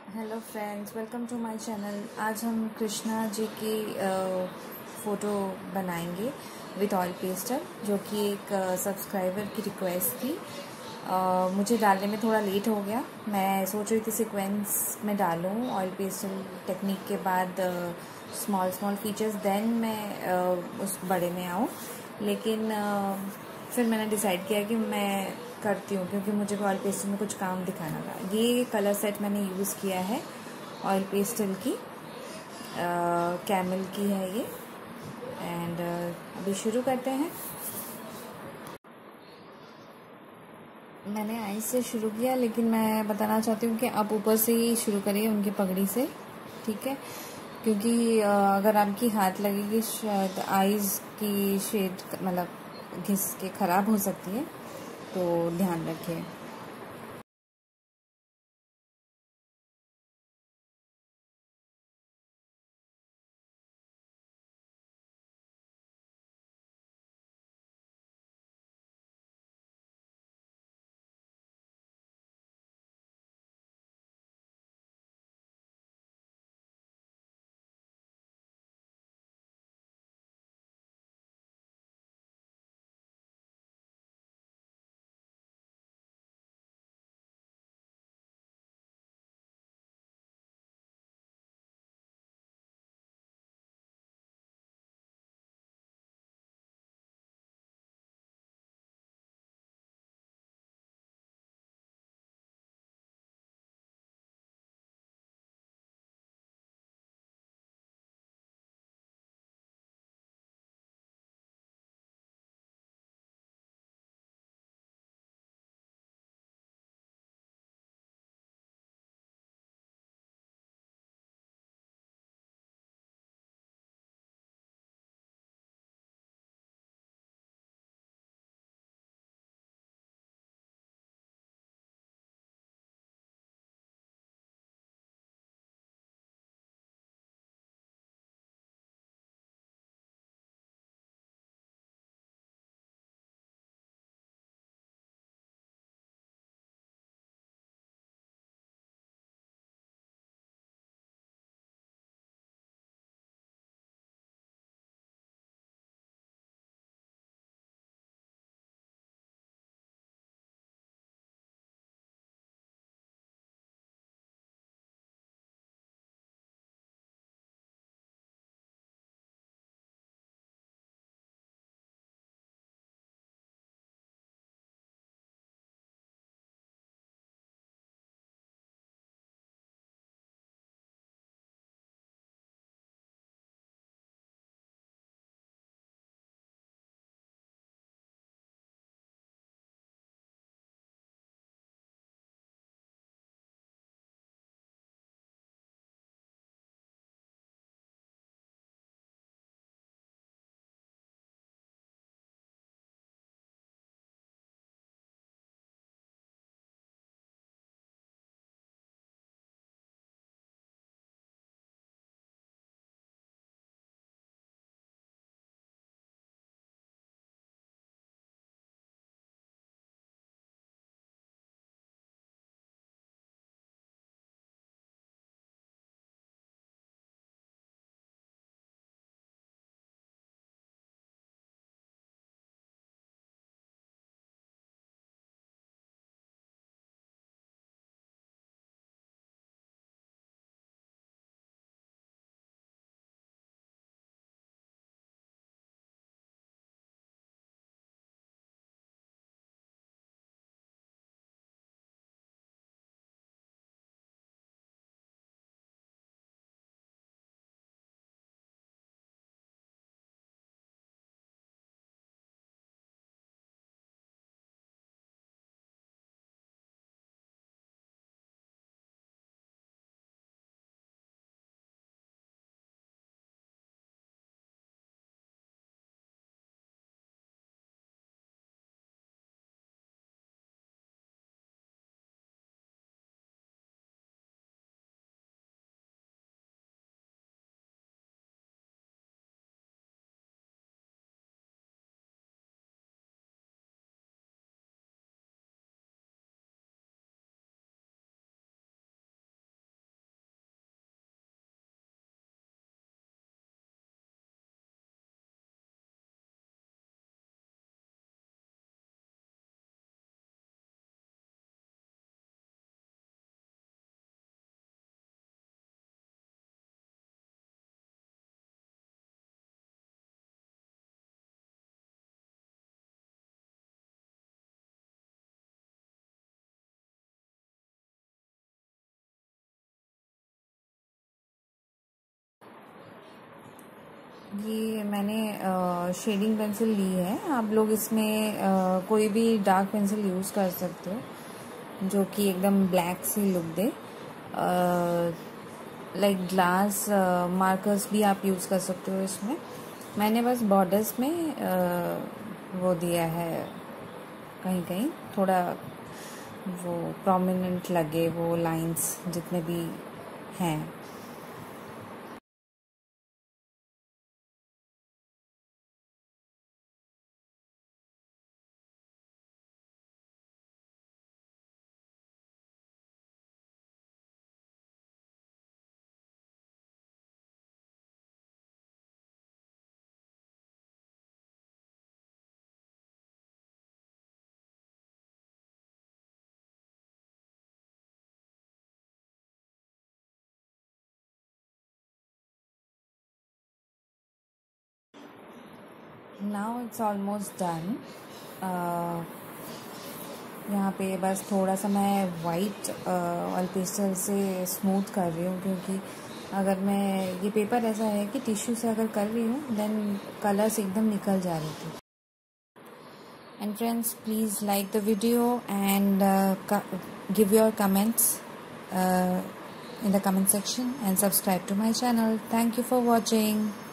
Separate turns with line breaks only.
Hello friends, welcome to my channel. आज हम कृष्णा जी की फ़ोटो बनाएंगे विद ऑयल पेस्टल, जो कि एक सब्सक्राइबर की रिक्वेस्ट थी। मुझे डालने में थोड़ा लेट हो गया। मैं सोच रही थी सीक्वेंस में डालूं ऑयल पेस्टल टेक्निक के बाद स्मॉल स्मॉल फीचर्स, देन मैं उस बड़े में आऊँ। लेकिन फिर मैंने डिसाइड किया कि मैं करती हूँ, क्योंकि मुझे ऑयल पेस्टल में कुछ काम दिखाना था। ये कलर सेट मैंने यूज़ किया है ऑयल पेस्टल की, कैमल की है ये। एंड अभी शुरू करते हैं। मैंने आइस से शुरू किया, लेकिन मैं बताना चाहती हूँ कि आप ऊपर से ही शुरू करिए, उनकी पगड़ी से, ठीक है? क्योंकि अगर आपकी हाथ लगेगी शायद आइज़ की शेड मतलब घिस के ख़राब हो सकती है, तो ध्यान रखें। ये मैंने शेडिंग पेंसिल ली है। आप लोग इसमें कोई भी डार्क पेंसिल यूज़ कर सकते हो जो कि एकदम ब्लैक सी लुक दे। लाइक ग्लास मार्कर्स भी आप यूज़ कर सकते हो इसमें। मैंने बस बॉर्डर्स में वो दिया है, कहीं कहीं थोड़ा वो प्रोमिनेंट लगे वो लाइंस जितने भी हैं। Now it's almost done. यहाँ पे बस थोड़ा सा मैं वाइट ऑयल पेस्टल से स्मूथ कर रही हूँ, क्योंकि अगर मैं ये पेपर ऐसा है कि टिश्यू से अगर कर रही हूँ देन कलर्स एकदम निकल जा रही थी। And friends, please like the video and give your comments in the comment section and subscribe to my channel. Thank you for watching.